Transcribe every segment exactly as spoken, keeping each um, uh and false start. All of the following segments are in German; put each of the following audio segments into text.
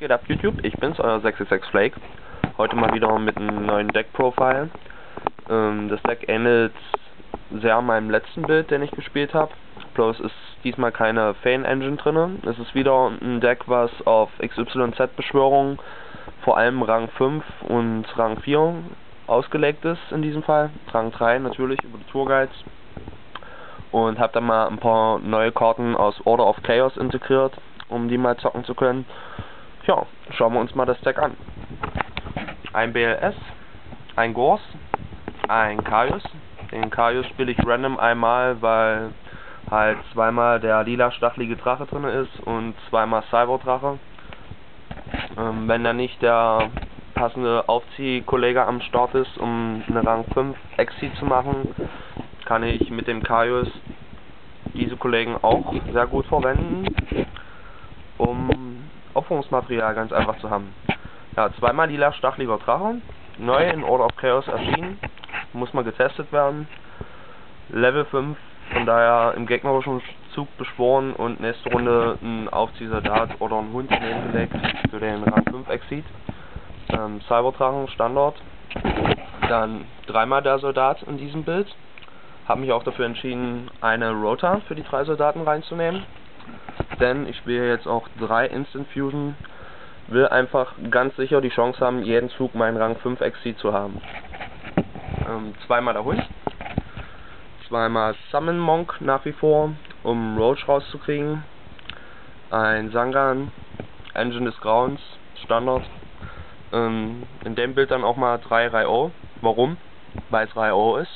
Geht ab YouTube, ich bin's, euer sechs sechs sechs Flake. Heute mal wieder mit einem neuen Deck-Profile. Ähm, das Deck ähnelt sehr meinem letzten Bild, den ich gespielt habe. Bloß ist diesmal keine Fan-Engine drin. Es ist wieder ein Deck, was auf X Y Z-Beschwörungen, vor allem Rang fünf und Rang vier ausgelegt ist in diesem Fall. Rang drei natürlich über die Tourguides. Und habe dann mal ein paar neue Karten aus Order of Chaos integriert, um die mal zocken zu können. Tja, schauen wir uns mal das Deck an. Ein B L S, ein Gorz, ein Kaius. Den Kaius spiele ich random einmal, weil halt zweimal der lila stachelige Drache drin ist und zweimal Cyberdrache. Ähm, wenn da nicht der passende Aufziehkollege am Start ist, um eine Rang fünf Exit zu machen, kann ich mit dem Kaius diese Kollegen auch sehr gut verwenden, um Opferungsmaterial ganz einfach zu haben. Ja, zweimal lila stacheliger Drache, neu in Order of Chaos erschienen, muss mal getestet werden. Level fünf, von daher im gegnerischen Zug beschworen und nächste Runde ein Aufziehsoldat oder ein Hund nebengelegt für den Rang fünf Exit. Ähm, Cyberdrachen Standard, dann dreimal der Soldat in diesem Bild. Habe mich auch dafür entschieden, eine Rota für die drei Soldaten reinzunehmen. Denn ich spiele jetzt auch drei Instant Fusion, will einfach ganz sicher die Chance haben, jeden Zug meinen Rang fünf Exit zu haben. Ähm, zweimal der Hund, zweimal Summon Monk nach wie vor, um Roach rauszukriegen, ein Sangan, Engine des Grauens, Standard. Ähm, in dem Bild dann auch mal drei Ryo. Warum? Weil es Ryo ist.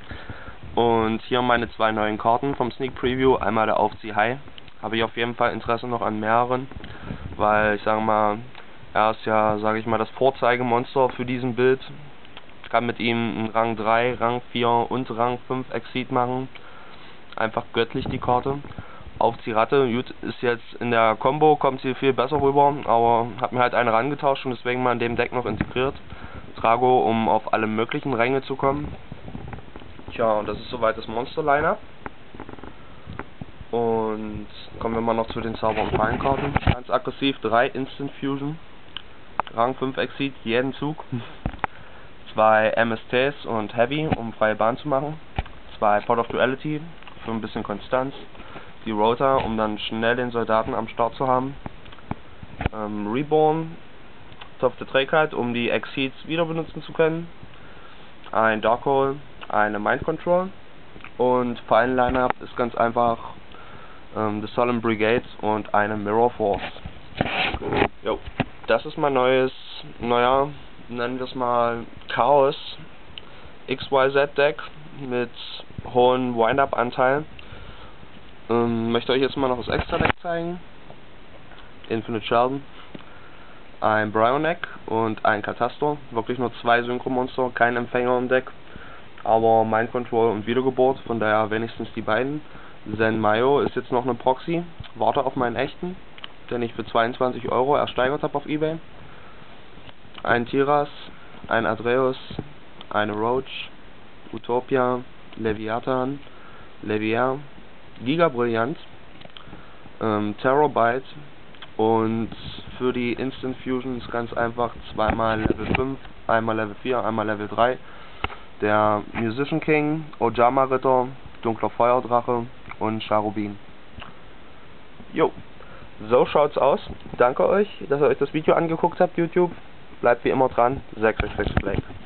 Und hier meine zwei neuen Karten vom Sneak Preview, einmal der Aufzieh High. Habe ich auf jeden Fall Interesse noch an mehreren, weil ich sage mal, er ist ja, sage ich mal, das Vorzeigemonster für diesen Bild. Ich kann mit ihm einen Rang drei, Rang vier und Rang fünf Exit machen. Einfach göttlich die Karte. Aufzieh Ratte, gut, ist jetzt in der Combo, kommt sie viel besser rüber, aber habe mir halt eine rangetauscht und deswegen mal in dem Deck noch integriert. Trago, um auf alle möglichen Ränge zu kommen. Tja, und das ist soweit das Monster-Line-Up. Und kommen wir mal noch zu den Zauber- und Fallenkarten. Ganz aggressiv, drei Instant Fusion. Rang fünf Exit, jeden Zug. Zwei M S Ts und Heavy, um freie Bahn zu machen. Zwei Pot of Duality, für ein bisschen Konstanz. Die Rota, um dann schnell den Soldaten am Start zu haben. Ähm, Reborn, Topf der Trägheit, um die Exits wieder benutzen zu können. Ein Darkhold, eine Mind Control. Und Fallen-Line-Up ist ganz einfach ähm, The Solemn Brigade und eine Mirror Force. Jo, das ist mein neues, naja, nennen wir es mal Chaos X Y Z Deck mit hohen Wind-Up-Anteilen. Ähm, möchte euch jetzt mal noch das Extra-Deck zeigen. Infinite Sheldon, ein Bryoneck und ein Katastor. Wirklich nur zwei Synchromonster, kein Empfänger im Deck. Aber Mind Control und Wiedergeburt, von daher wenigstens die beiden. Zen Mayo ist jetzt noch eine Proxy, warte auf meinen echten, den ich für zweiundzwanzig Euro ersteigert habe auf eBay. Ein Tiras, ein Adreus, eine Roach, Utopia, Leviathan, Levier, Giga Brillant, ähm, Terabyte und für die Instant Fusion ist ganz einfach zweimal Level fünf, einmal Level vier, einmal Level drei. Der Musician King, Ojama Ritter, Dunkler Feuerdrache und Charubin. Jo, so schaut's aus. Danke euch, dass ihr euch das Video angeguckt habt, YouTube. Bleibt wie immer dran, sechs sechs sechs Flake.